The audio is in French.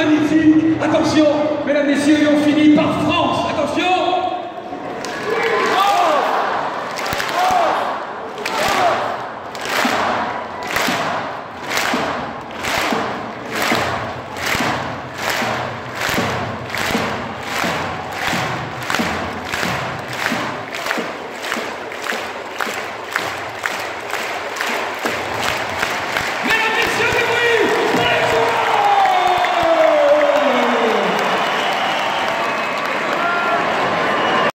magnifique. Attention, mesdames, messieurs, et on finit par France. Attention.